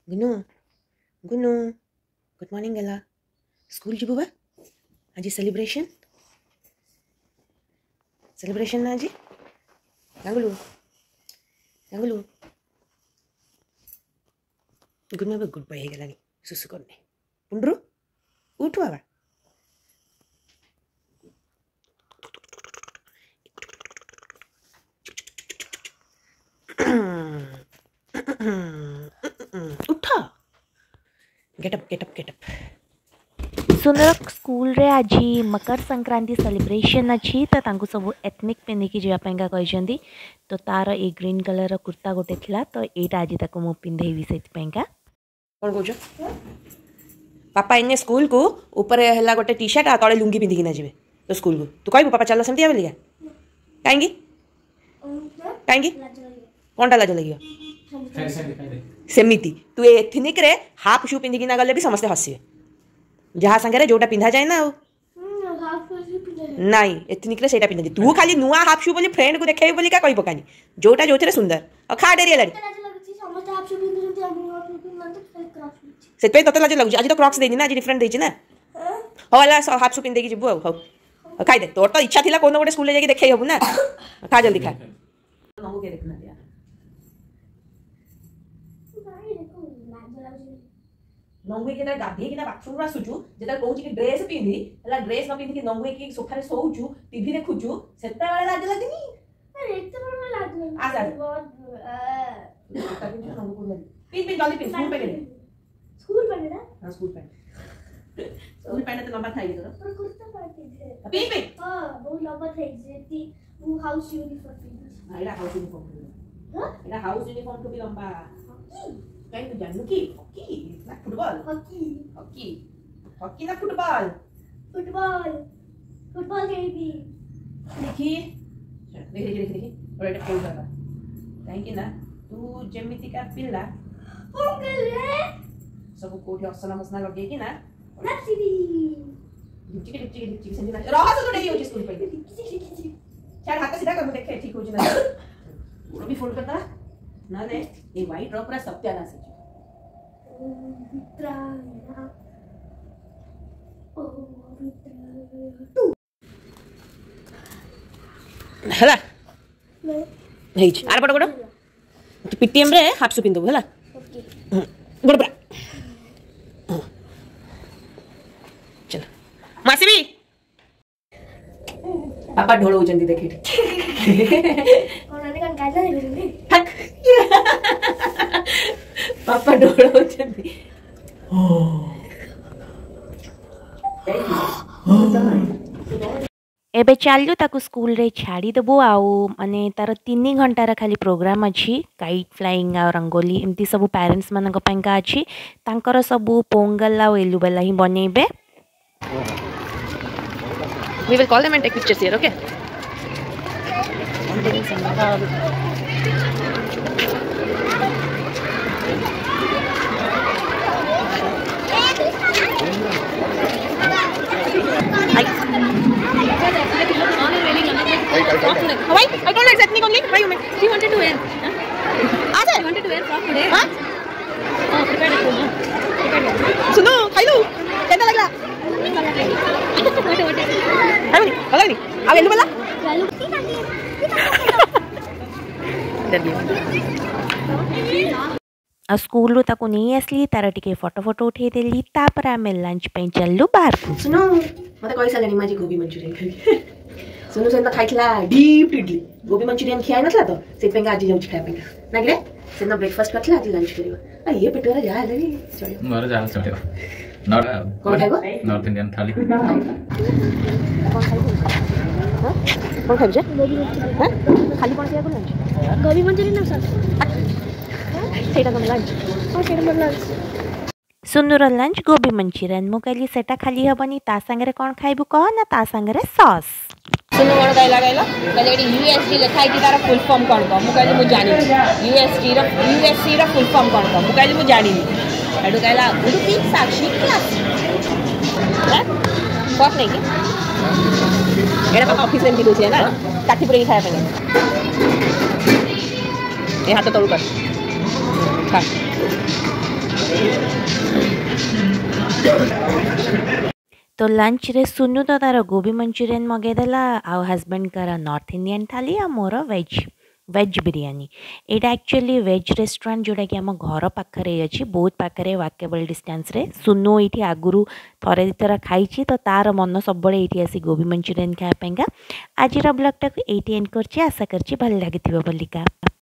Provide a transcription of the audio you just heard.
गुनु गुनु good morning गला school जीबू बा आज सेलिब्रेशन ना आज गंगलू गंगलू गुनु अब गुड बाय गलानी सुसु करने पुंड्रू उठ बाबा उठा गेटअप गेटअप गेटअप सुंदर स्कूल रे आज मकर संक्रांति सेलिब्रेशन अच्छी तो तांको सब एथनिक पिंधिकी जावापाइंका कहते तो तार ए ग्रीन कलर कुर्ता गोटे थिला तो एटा आज ताको मु पिंधेबी सेतिपाइंका कौन कहछ पापा इने स्कूल को ऊपर हला गोटे टी शर्ट आ तळे लुंगी पिंधिकी ना जिवे तो स्कूल को तू कहबो पापा चल सेमती आबलिगा काहेंगी काहेंगी कोनटा लाज लगियो सेमिति तू एथनिक रे हाफ शू पिंधिकी ना गले भी समस्त हसिए जहाँ संगे जोटा पिंधा जाए ना नाई एथनिक रे सेटा पिंधा तू खाली नुआ हाफ शू बोली फ्रेंड को देखे बोली का कहि पकानी जोटा जोथरे सुंदर और खा डेरी लाडी से पे तते लाज लागु आज तो क्रॉक्स देनी ना आज डिफरेंट देची ना हो वाला हाफ शू पिंधे की जिबो हो खाई दे तोर तो इच्छा थिला कोनो गोटे स्कूल ले जाके देखे हबु ना खा जल्दी खा नंगो के देखना दिया नंगुई के गाधे किना बाथरूम आसुचु जेता कहूची कि ड्रेस पिंधी हला ड्रेस न पिंधी कि नंगुई की सोफा रे सोउचु टीवी देखुचु सेता वाला लाज लागनी अरे एते बड़ लाज लागनी आ जा पिन पिन जल्दी पिन स्कूल पे ना हां स्कूल पे तो लंबा थाई तोर पर कुर्ता पाटे पिन पिन हां बहुत लंबा थाई जेती वो हाउस यूनिफॉर्म पिन एला हाउस यूनिफॉर्म हां एला हाउस यूनिफॉर्म तो भी लंबा कहीं तो जानू की हॉकी ना फुटबॉल हॉकी ना फुटबॉल खेलबी देखी देखी और एटा कोई करबा काहे कि ना तू जेमिति का पिल्ला सब कोठी असना मसना लगे कि ना नाचीबी डिपचिके सेंदी ना रहा तो नहीं हो स्कूल पे चार हाथ सीधा कर मुझे देखे ठीक हो जाना वो भी फोल्ड करता ना ने ये वाइट ड्रॉप रा सत्यानाश है हला नहीं आर बड़ बड़ तो पीटीएम रे हाफ सु पिंदो हला बड़ बड़ चल मासी भी पापा ढोलो जंदी देखे ओनाने कन गाजा नहीं हक पापा ढोलो जंदी एबे चालू ताकू स्कूल रे छाड़ी देबो आउ माने तार 3 घंटार खाली प्रोग्राम अच्छी काइट फ्लाइंग और रंगोली एमती सब पेरेंट्स मानक पंका अच्छी तांकर सब पोंगल आ एलुबेला ही बनेबे We will call them and take pictures here, okay? Hi. Why? I told her it's ethnic only. Why you make? She wanted to wear. She wanted to wear frock today. Huh? Oh, prepared. सुनो, खाइलो. कैसा लग रहा? What? Hello ni. Ab elu bala? School ताको नहीं आसली तार टिके photo photo उठे देली तापर आमे लंच पे चललु बाहर को सुनो मते कहि साले माजी गोभी मंचूरियन खाइ सुनो सेन खाइला डीप इडली गोभी मंचूरियन खियाइ नथला तो से पेंगा आज जाउछ खाइ पेंगा ना गिरे सेन ब्रेकफास्ट करथला आज लंच करियो आ ये पेटरा जा लेनी चलियो मोर जा चलियो नॉट कौन खाइबो नॉर्थ इंडियन थाली कौन खाइबो जे हां खाली कोन से लंच गोभी मंचूरियन ना सर सेटा तो लंच और सेटा लंच सुनुर लंच गोभी मंचूरियन मु कहली सेटा खाली हबनी ता संगे कोन खाइबु कह ना ता संगे सॉस सुनो कोन गाइला कहले एडी यूएसडी लिखाई कि तारा फुल फॉर्म कोन को मु कहली मु जानि यूएसडी रा फुल फॉर्म कोन को मु कहली मु जानि एडु कहला उडुपी साक्षी क्लास कॉफ नहीं के एडा पापा ऑफिस में दिलो छै ना काठी पुरे खाया पे ये हाथ तोड़ कर खा तो लंच रे सुनु तो तार गोभी मंचूरियन मगेदेला आउ हजबैंड कर नॉर्थ इंडियन थाली आ मोर वेज बिरयानी। एटा एक्चुअली वेज रेस्टोरेंट जोटा कि आम घर पाखरे अच्छी बहुत पाखरे वाकेबल डिस्टेंस रे। सुनु ये आगुरी थरे दिथर खाई तो तार मन सब ये आसी गोभी मंचूरियन खायापाइका। आज ब्लॉग टाक ये एंड कर आशा कर भल लगी बोलिका।